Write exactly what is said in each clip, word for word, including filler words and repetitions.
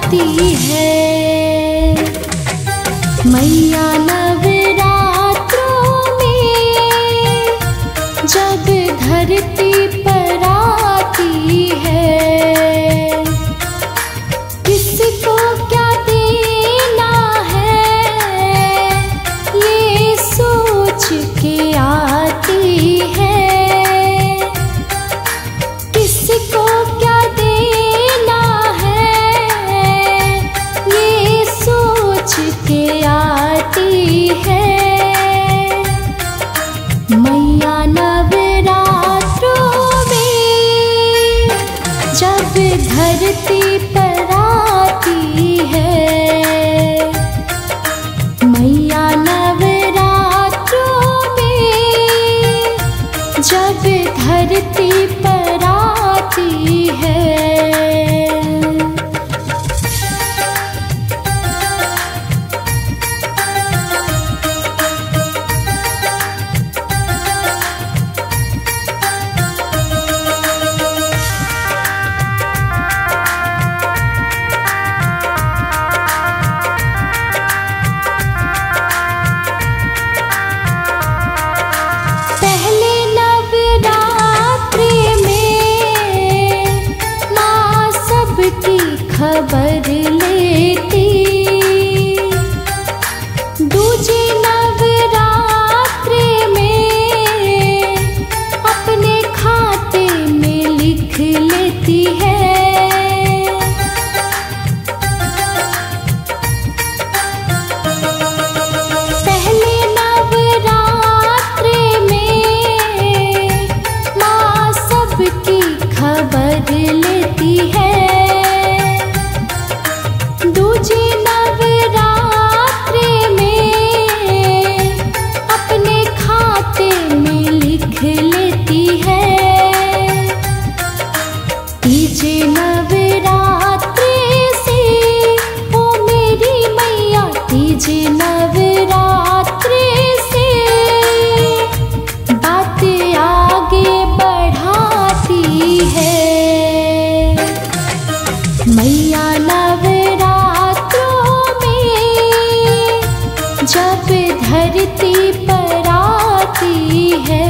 आती है। मैया नवरात्रों में जब धरती पर आती है, किसको क्या देना है ये सोच के आती है। किसको क्या देना है ये सोच के आती है। मैया नवरात्रों में जब धरती पर आती है। मैया नवरात्रों में जब धरती पर आती है। पहले नवरात्रि में माँ सबकी खबर लेती। दूजे नवरात्रि में अपने खाते में लिख लेती है। पहले नवरात्रि में माँ सबकी खबर लेती है। दूजे नवरात्रि में अपने खाते में लिख लेती है। तीजे नवरात्रि से ओ मेरी मैया, तीजे नवरात्रि से बात आगे बढ़ाती है। मैया नवरात्रों में जब धरती पर आती है।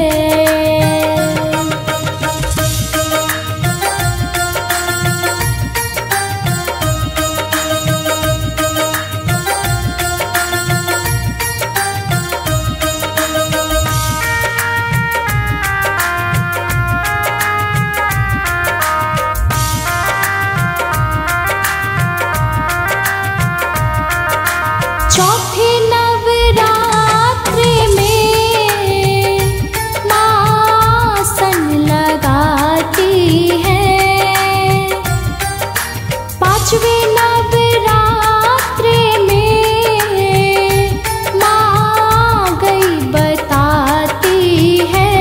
चौथे नवरात्रि में माँ आसन लगाती है। पांचवे नवरात्रि में माँ गई बताती है।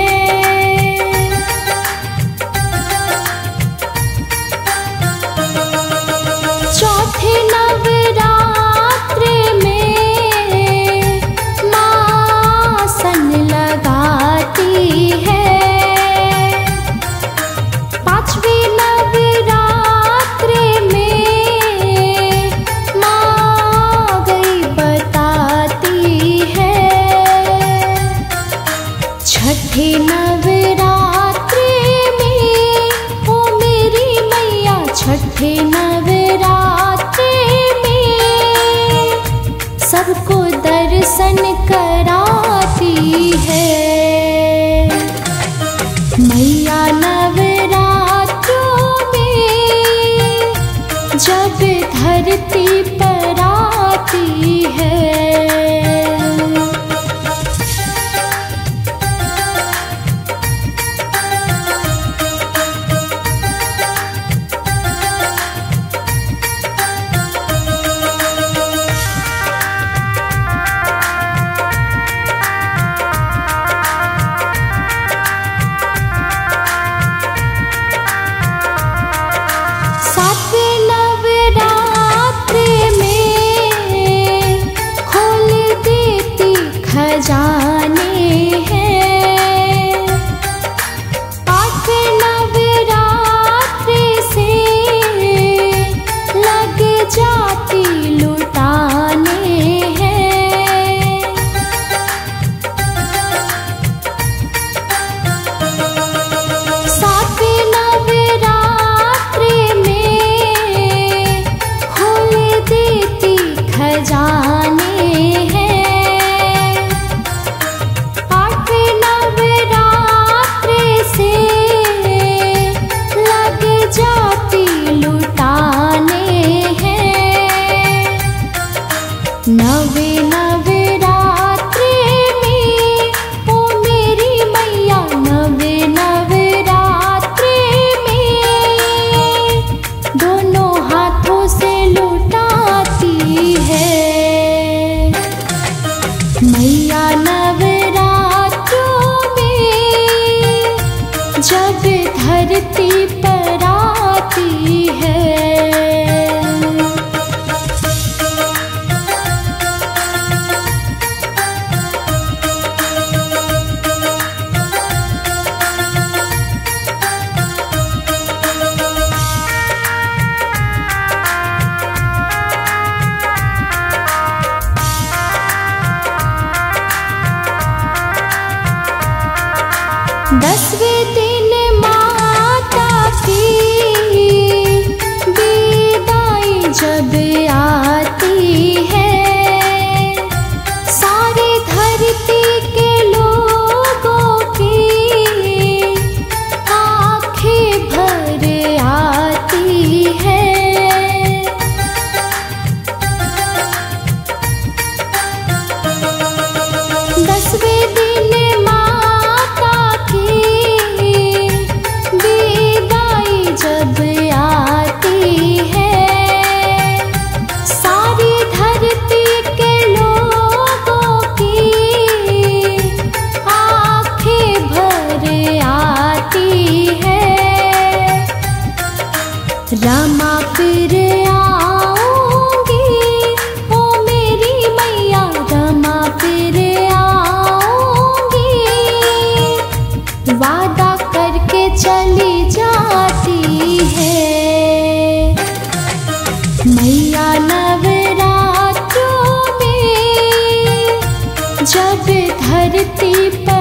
चौथे नवरात्रि में माँ आसन लगाती है। पांचवी नवरात्रि में माँ गई बताती है। छठे नवरात्रि में ओ मेरी मैया, छठे नवरात्रि में सबको दर्शन कराती है। मैया नवरात्रों में जब धरती पर आती है। सातवें नवरात्रि जब धरती पर आती है। दसवें दिन माता की विदाई जब आती है, सारी धरती के लोगों की आंखें भर आती है। दसवें दिन जब आती है, सारी धरती के लोगों की आंखें भर आती है। रमा फिर आऊंगी ओ मेरी मैया, रमा फिर आऊंगी, वादा करके चली जाती है। मैया नवरात्रों में जब धरती पर